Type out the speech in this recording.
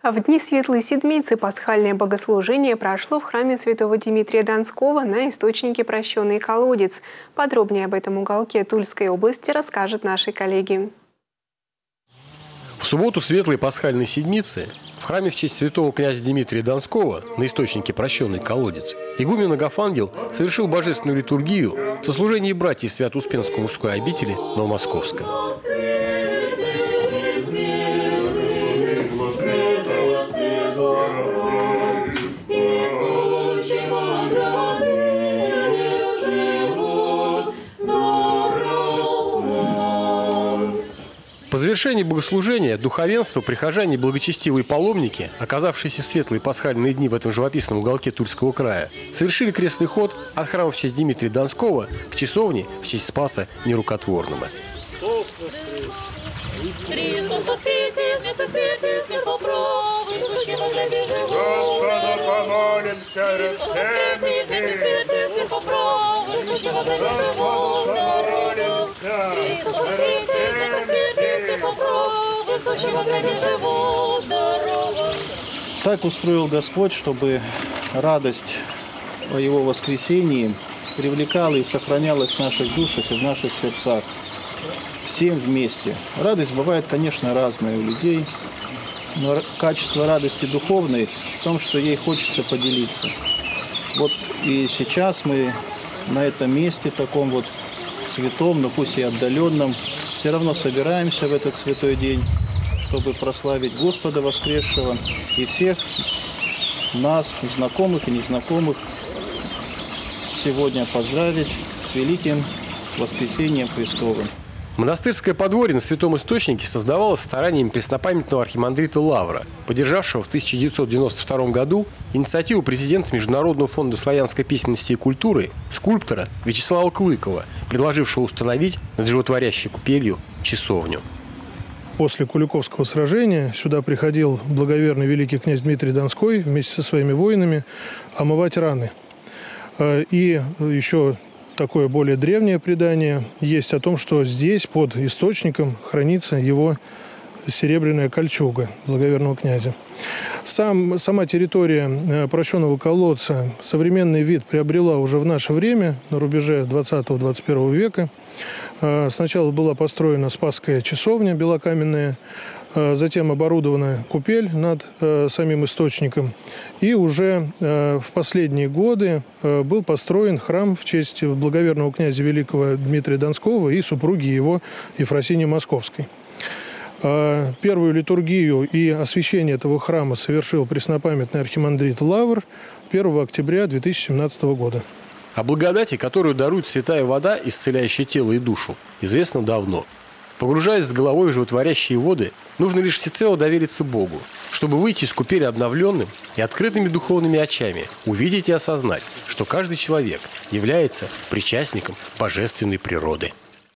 А в дни Светлой Седмицы пасхальное богослужение прошло в храме святого Дмитрия Донского на источнике Прощенный колодец. Подробнее об этом уголке Тульской области расскажут наши коллеги. В субботу Светлой Пасхальной Седмицы в храме в честь святого князя Дмитрия Донского на источнике Прощенный колодец игумен Агафангел совершил божественную литургию в сослужении братьев Свято-Успенской мужской обители Новомосковска. По завершении богослужения духовенство, прихожане и благочестивые паломники, оказавшиеся в светлые пасхальные дни в этом живописном уголке Тульского края, совершили крестный ход от храма в честь Дмитрия Донского к часовне в честь Спаса Нерукотворного. Так устроил Господь, чтобы радость о Его воскресении привлекала и сохранялась в наших душах и в наших сердцах. Всем вместе. Радость бывает, конечно, разная у людей, но качество радости духовной в том, что ей хочется поделиться. Вот и сейчас мы на этом месте, таком вот святом, но пусть и отдаленном, все равно собираемся в этот святой день, чтобы прославить Господа воскресшего и всех нас, знакомых и незнакомых, сегодня поздравить с великим воскресением Христовым. Монастырское подворье на Святом Источнике создавалось стараниями преснопамятного архимандрита Лавра, поддержавшего в 1992 году инициативу президента Международного фонда славянской письменности и культуры, скульптора Вячеслава Клыкова, предложившего установить над животворящей купелью часовню. После Куликовского сражения сюда приходил благоверный великий князь Дмитрий Донской вместе со своими воинами омывать раны. И еще такое более древнее предание есть о том, что здесь под источником хранится его серебряная кольчуга благоверного князя. Сама территория Прощенного колодца современный вид приобрела уже в наше время, на рубеже 20-21 века. Сначала была построена Спасская часовня белокаменная, затем оборудована купель над самим источником. И уже в последние годы был построен храм в честь благоверного князя великого Дмитрия Донского и супруги его Ефросинии Московской. Первую литургию и освящение этого храма совершил преснопамятный архимандрит Лавр 1 октября 2017 года. О благодати, которую дарует святая вода, исцеляющая тело и душу, известно давно. Погружаясь с головой в животворящие воды, нужно лишь всецело довериться Богу, чтобы выйти из купели обновленным и открытыми духовными очами, увидеть и осознать, что каждый человек является причастником божественной природы.